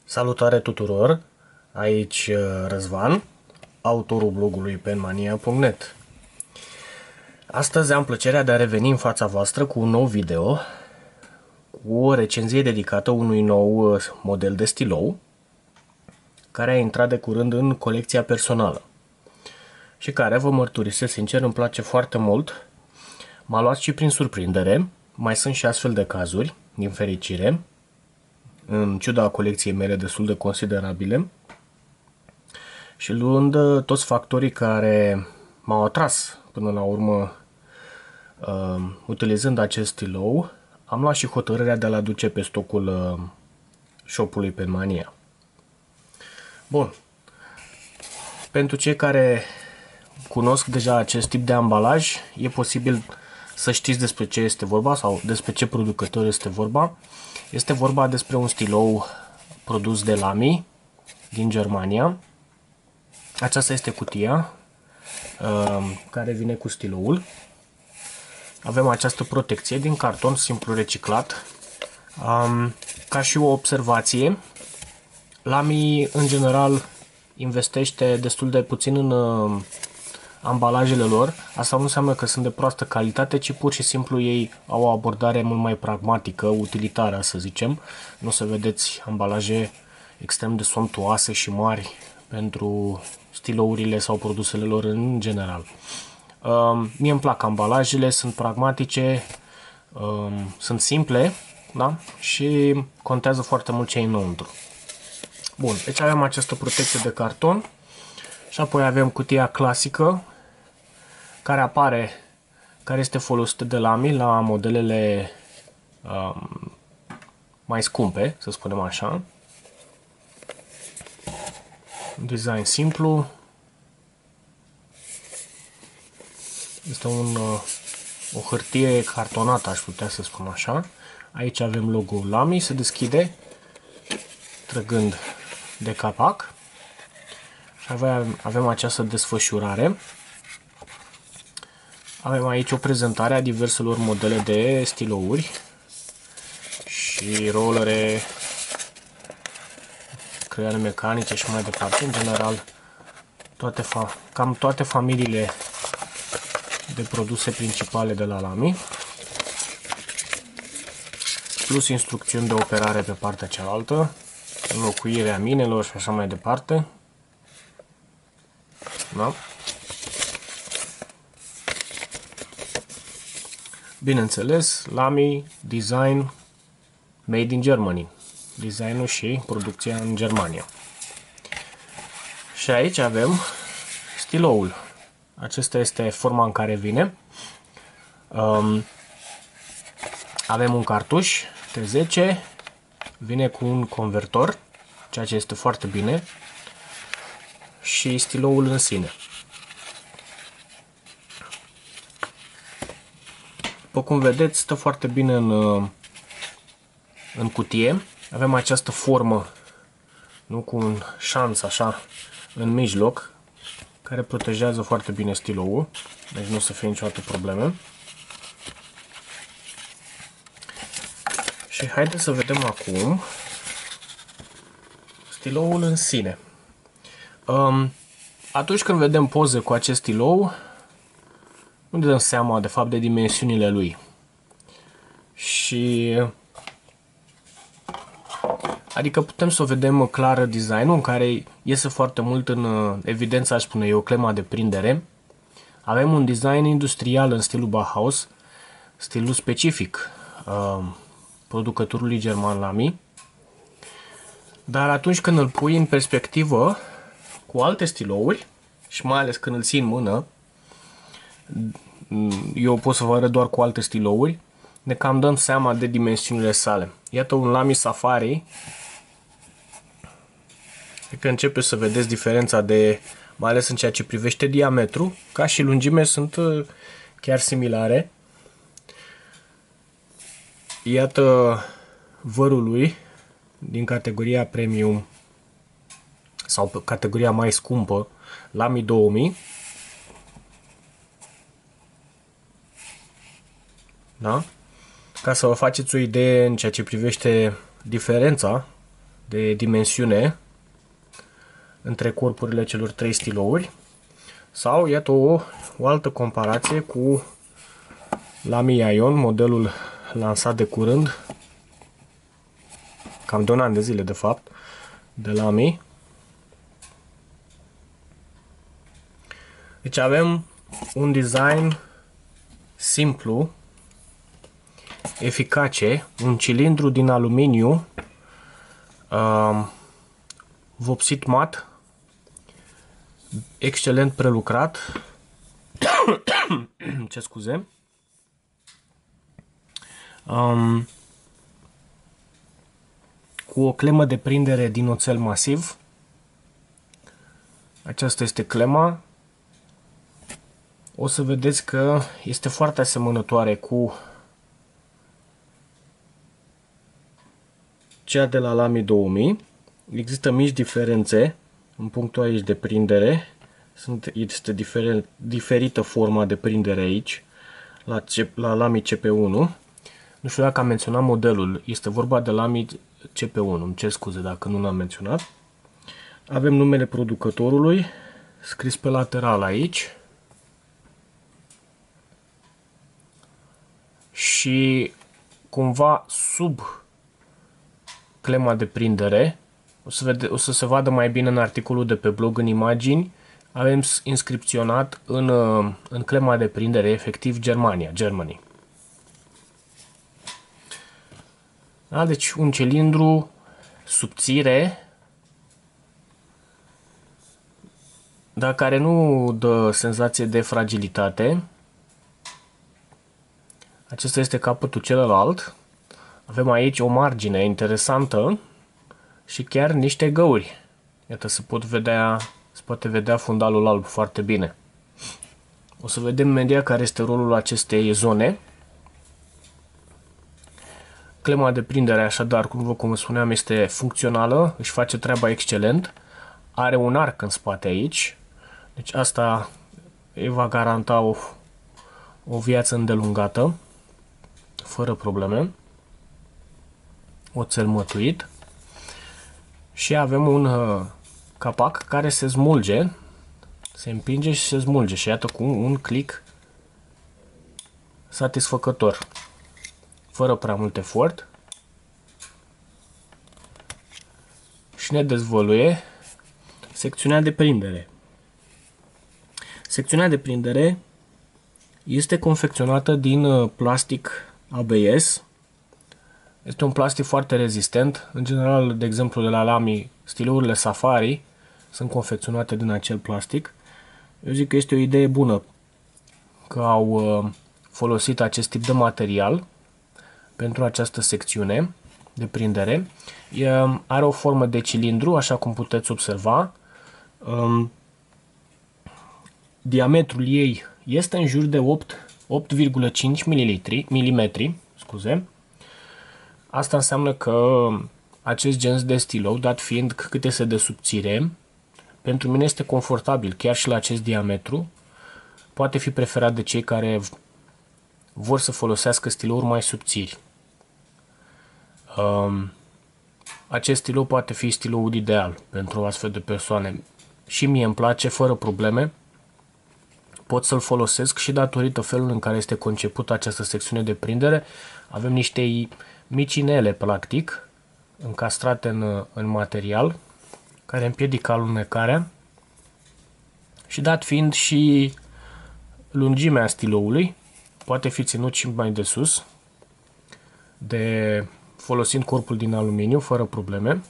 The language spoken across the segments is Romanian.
Salutare tuturor! Aici Răzvan, autorul blogului penmania.net. Astăzi am plăcerea de a reveni în fața voastră cu un nou video, cu o recenzie dedicată unui nou model de stilou, care a intrat de curând în colecția personală și care, vă mărturisesc sincer, îmi place foarte mult. M-a luat și prin surprindere, mai sunt și astfel de cazuri, din fericire, în ciuda colecției mele destul de considerabile, și luând toți factorii care m-au atras până la urmă utilizând acest stilou, am luat și hotărârea de a-l aduce pe stocul shop-ului Penmania. Bun, pentru cei care cunosc deja acest tip de ambalaj, e posibil să știți despre ce este vorba sau despre ce producător este vorba. Este vorba despre un stilou produs de Lamy din Germania. Aceasta este cutia care vine cu stiloul. Avem această protecție din carton simplu reciclat. Ca și o observație, Lamy în general investește destul de puțin în ambalajele lor. Asta nu înseamnă că sunt de proastă calitate, ci pur și simplu ei au o abordare mult mai pragmatică, utilitară, să zicem. Nu o să vedeți ambalaje extrem de somptuoase și mari pentru stilourile sau produsele lor în general. Mie îmi plac ambalajele, sunt pragmatice, sunt simple, da? Și contează foarte mult ce e înăuntru. Bun, deci avem această protecție de carton și apoi avem cutia clasică care apare, care este folosită de Lamy la modelele mai scumpe, să spunem așa. Design simplu. Este o hârtie cartonată, aș putea să spun așa. Aici avem logo-ul Lamy, se deschide trăgând de capac. Și avem această desfășurare. Avem aici o prezentare a diverselor modele de stilouri și rollere, creioane mecanice și mai departe. În general, cam toate familiile de produse principale de la Lamy, plus instrucțiuni de operare pe partea cealaltă, înlocuirea minelor și așa mai departe. Da? Bineînțeles, Lamy, design, made in Germany. Designul și producția în Germania. Și aici avem stiloul. Acesta este forma în care vine. Avem un cartuș T10, vine cu un convertor, ceea ce este foarte bine, și stiloul în sine. După cum vedeți, stă foarte bine în cutie. Avem această formă, nu, cu un șanț așa în mijloc, care protejează foarte bine stiloul, deci nu o să fie niciodată probleme. Și haideți să vedem acum stiloul în sine. Atunci când vedem poze cu acest stilou, nu ne dăm seama de fapt de dimensiunile lui. Adică putem să o vedem clar designul, în care iese foarte mult în evidență, aș spune eu, clema de prindere. Avem un design industrial în stilul Bauhaus, stilul specific producătorului german Lamy. Dar atunci când îl pui în perspectivă cu alte stilouri, și mai ales când îl ții în mână, eu pot să vă arăt doar cu alte stilouri, ne cam dăm seama de dimensiunile sale. Iată un Lamy Safari. Cred că începe să vedeți diferența mai ales în ceea ce privește diametru, ca și lungime sunt chiar similare. Iată vărul lui din categoria premium sau categoria mai scumpă, Lamy 2000. Da? Ca să vă faceți o idee în ceea ce privește diferența de dimensiune între corpurile celor 3 stilouri. Sau, iată, o altă comparație cu Lamy Ion, modelul lansat de curând, cam de un an de zile, de fapt, de Lamy. Deci avem un design simplu, eficace, un cilindru din aluminiu vopsit mat, excelent prelucrat, ce scuze, cu o clemă de prindere din oțel masiv. Aceasta este clema. O să vedeți că este foarte asemănătoare cu cea de la Lamy 2000. Există mici diferențe în punctul aici de prindere. Este diferită forma de prindere aici la Lamy CP1. Nu știu dacă am menționat modelul. Este vorba de Lamy CP1. Îmi cer scuze dacă nu l-am menționat. Avem numele producătorului scris pe lateral aici. Și cumva sub clema de prindere, o să se vadă mai bine în articolul de pe blog, în imagini, avem inscripționat în clema de prindere efectiv Germany. Da, deci un cilindru subțire, dar care nu dă senzație de fragilitate. Acesta este capătul celălalt. Avem aici o margine interesantă și chiar niște găuri. Iată, se poate vedea fundalul alb foarte bine. O să vedem imediat care este rolul acestei zone. Clema de prindere, așadar, cum vă spuneam, este funcțională, își face treaba excelent. Are un arc în spate aici. Deci asta îi va garanta o viață îndelungată, fără probleme. Oțel mătuit. Și avem un capac care se smulge, se împinge și se smulge. Și iată, cu un click satisfăcător, fără prea mult efort. Și ne dezvăluie secțiunea de prindere. Secțiunea de prindere este confecționată din plastic ABS. Este un plastic foarte rezistent. În general, de exemplu, de la Lamy, stilourile Safari sunt confecționate din acel plastic. Eu zic că este o idee bună că au folosit acest tip de material pentru această secțiune de prindere. Are o formă de cilindru, așa cum puteți observa. Diametrul ei este în jur de 8,5 mm. Scuze. Asta înseamnă că acest gen de stilou, dat fiind cât este de subțire, pentru mine este confortabil, chiar și la acest diametru. Poate fi preferat de cei care vor să folosească stilouri mai subțiri. Acest stilou poate fi stiloul ideal pentru astfel de persoane. Și mie îmi place, fără probleme. Pot să-l folosesc și datorită felului în care este concepută această secțiune de prindere. Avem niște mici inele, practic, încastrate în material, care împiedică alunecarea. Și dat fiind și lungimea stiloului, poate fi ținut și mai de sus, folosind corpul din aluminiu, fără probleme.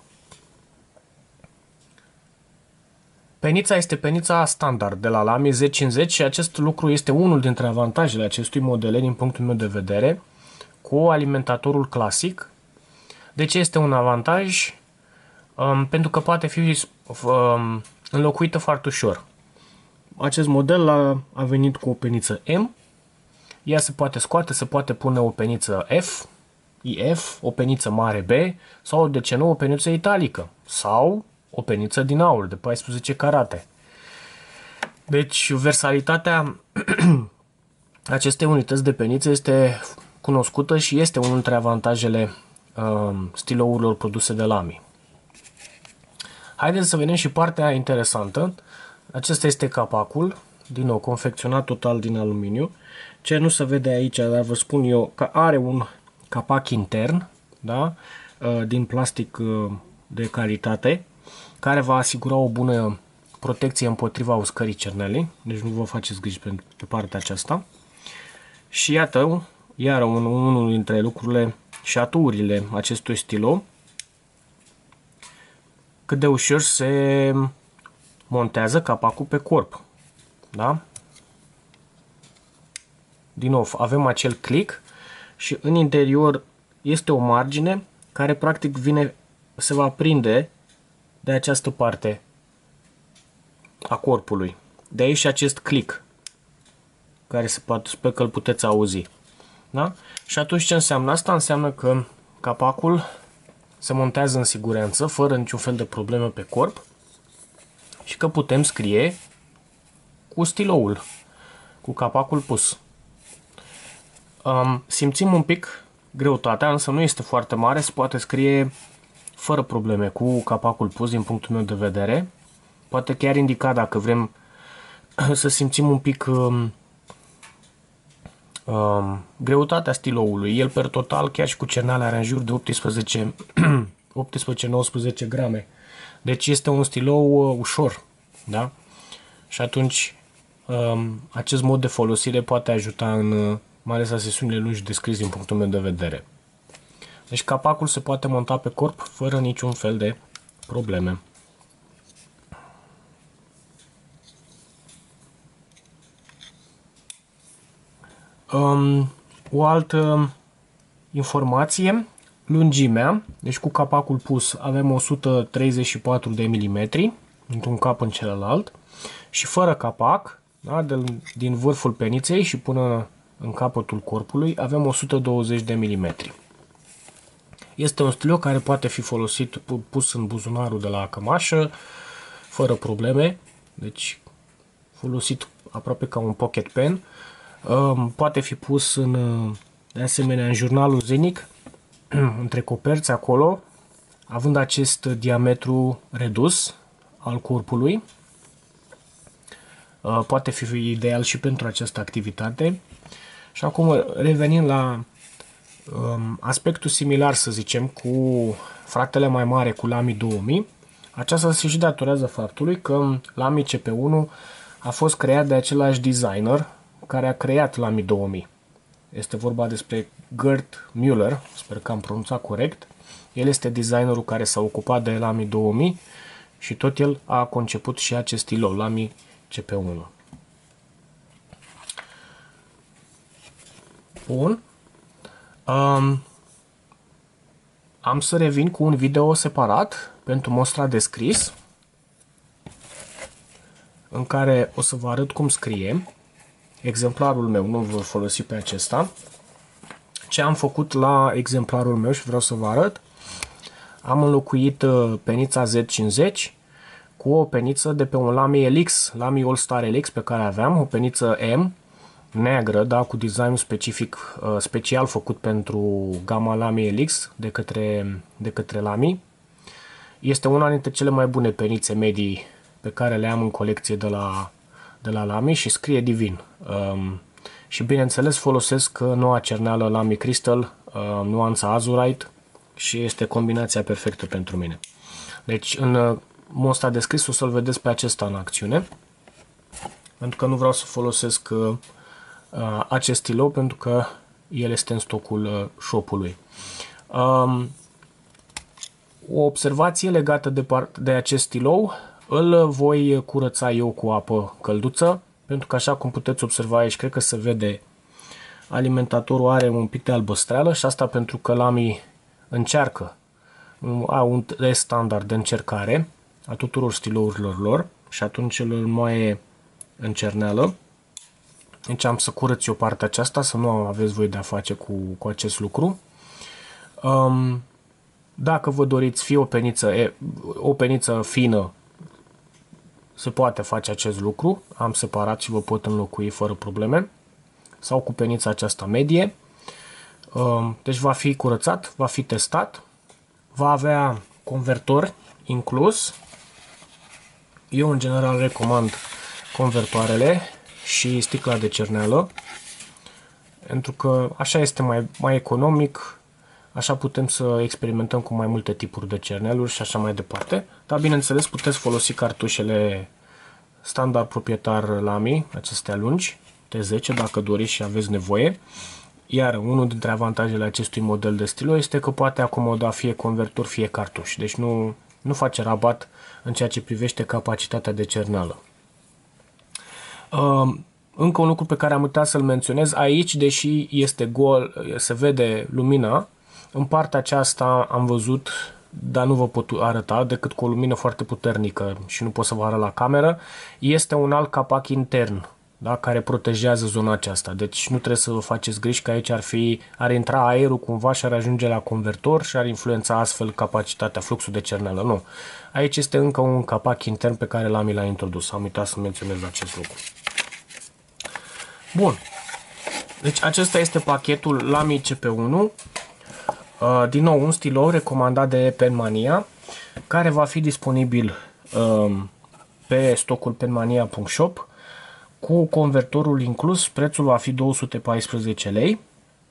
Penița este penița standard de la Lamy Z50 și acest lucru este unul dintre avantajele acestui model din punctul meu de vedere, cu alimentatorul clasic. De ce este un avantaj? Pentru că poate fi înlocuită foarte ușor. Acest model a venit cu o peniță M. Ea se poate scoate, se poate pune o peniță F, IF, o peniță mare B sau, de ce nu, o peniță italică sau o peniță din aur de 14 carate. Deci versalitatea acestei unități de peniță este cunoscută și este unul dintre avantajele stilourilor produse de Lamy. Haideți să vedem și partea interesantă. Acesta este capacul, din nou confecționat total din aluminiu. Ce nu se vede aici, dar vă spun eu că are un capac intern, da? Din plastic de calitate, care va asigura o bună protecție împotriva uscării cernelei, deci nu vă faceți griji pe partea aceasta. Și iată, iar unul dintre lucrurile și aturile acestui stilou, cât de ușor se montează capacul pe corp. Da? Din nou, avem acel click și în interior este o margine care practic se va prinde de această parte a corpului. De aici și acest click, care sper că îl puteți auzi. Da? Și atunci ce înseamnă asta? Înseamnă că capacul se montează în siguranță, fără niciun fel de probleme pe corp și că putem scrie cu stiloul, cu capacul pus. Simțim un pic greutatea, însă nu este foarte mare, se poate scrie fără probleme cu capacul pus din punctul meu de vedere. Poate chiar indica dacă vrem să simțim un pic greutatea stiloului. El per total, chiar și cu cernale, are în jur de 18-19 grame. Deci este un stilou ușor. Da? Și atunci acest mod de folosire poate ajuta în mai ales la sesiunile lungi de scris din punctul meu de vedere. Deci capacul se poate monta pe corp fără niciun fel de probleme. O altă informație, lungimea, deci cu capacul pus avem 134 de mm într-un cap în celălalt și fără capac, da, din vârful peniței și până în capătul corpului avem 120 de mm. Este un stilou care poate fi folosit, pus în buzunarul de la cămașă, fără probleme, deci folosit aproape ca un pocket pen. Poate fi pus de asemenea în jurnalul zilnic, între coperți acolo, având acest diametru redus al corpului. Poate fi ideal și pentru această activitate. Și acum revenind la aspectul similar, să zicem, cu fratele mai mare, cu Lamy 2000, aceasta se și datorează faptului că Lamy CP1 a fost creat de același designer care a creat Lamy 2000. Este vorba despre Gert Müller, sper că am pronunțat corect. El este designerul care s-a ocupat de Lamy 2000 și tot el a conceput și acest stilou, Lamy CP1. Bun. Am să revin cu un video separat pentru mostra de scris, în care o să vă arăt cum scrie. Exemplarul meu nu voi folosi pe acesta. Ce am făcut la exemplarul meu și vreau să vă arăt. Am înlocuit penița Z50 cu o peniță de pe un Lamy LX, Lamy All Star LX pe care aveam, o peniță M, neagră, da, cu design specific, special făcut pentru gama Lamy LX de către Lamy. Este una dintre cele mai bune penițe medii pe care le am în colecție de la Lamy și scrie divin. Și bineînțeles folosesc noua cerneală Lamy Crystal, nuanța Azurite, și este combinația perfectă pentru mine. Deci în mostra de scris o să-l vedeți pe acesta în acțiune, pentru că nu vreau să folosesc acest stilou, pentru că el este în stocul shop-ului. O observație legată de acest stilou: îl voi curăța eu cu apă călduță, pentru că, așa cum puteți observa aici, cred că se vede, alimentatorul are un pic de albăstreală și asta pentru că Lamy încearcă, au un test standard de încercare a tuturor stilourilor lor și atunci îl moaie în cerneală. Deci am să curăț eu partea aceasta, să nu aveți voi de-a face cu acest lucru. Dacă vă doriți fie o peniță fină, se poate face acest lucru. Am separat și vă pot înlocui fără probleme. Sau cu penița aceasta medie. Deci va fi curățat, va fi testat. Va avea convertor inclus. Eu în general recomand convertoarele și sticla de cerneală, pentru că așa este mai economic, așa putem să experimentăm cu mai multe tipuri de cerneluri și așa mai departe. Dar bineînțeles puteți folosi cartușele standard proprietar Lamy, acestea lungi, T10, dacă doriți și aveți nevoie. Iar unul dintre avantajele acestui model de stilo este că poate acomoda fie convertor, fie cartuș. Deci nu face rabat în ceea ce privește capacitatea de cerneală. Încă un lucru pe care am uitat să-l menționez aici, deși este gol, se vede lumina, în partea aceasta am văzut, dar nu vă pot arăta decât cu o lumină foarte puternică și nu pot să vă arăt la cameră, este un alt capac intern, da, care protejează zona aceasta. Deci nu trebuie să vă faceți griji că aici ar intra aerul cumva și ar ajunge la convertor și ar influența astfel capacitatea, fluxul de cerneală. Nu. Aici este încă un capac intern pe care Lamy l-a introdus. Am uitat să menționez acest lucru. Bun. Deci acesta este pachetul Lamy CP1. Din nou un stilou recomandat de Penmania, care va fi disponibil pe stocul penmania.shop. Cu convertorul inclus, prețul va fi 214 lei.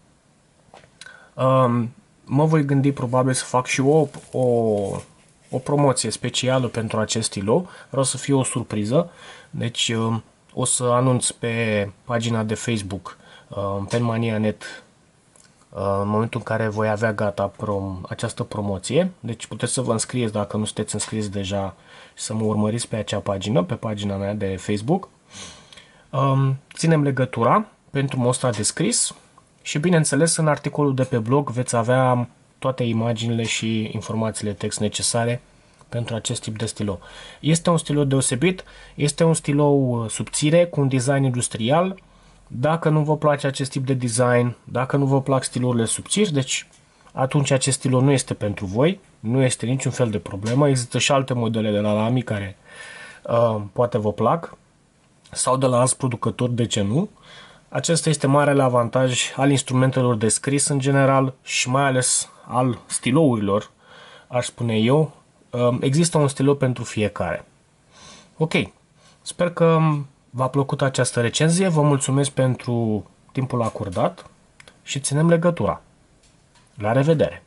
Mă voi gândi probabil să fac și o promoție specială pentru acest stilou. Vreau să fie o surpriză. Deci o să anunț pe pagina de Facebook Penmania.net în momentul în care voi avea gata această promoție. Deci puteți să vă înscrieți dacă nu sunteți înscrieți deja și să mă urmăriți pe acea pagină, pe pagina mea de Facebook. Ținem legătura pentru mostra de scris și bineînțeles în articolul de pe blog veți avea toate imaginile și informațiile text necesare pentru acest tip de stilou. Este un stilou deosebit, este un stilou subțire cu un design industrial. Dacă nu vă place acest tip de design, dacă nu vă plac stilourile subțiri, deci atunci acest stilou nu este pentru voi, nu este niciun fel de problemă. Există și alte modele de la Lamy care poate vă plac sau de la alți producători, de ce nu? Acesta este marele avantaj al instrumentelor de scris în general și mai ales al stilourilor, aș spune eu. Există un stilou pentru fiecare. Ok, sper că v-a plăcut această recenzie, vă mulțumesc pentru timpul acordat și ținem legătura. La revedere!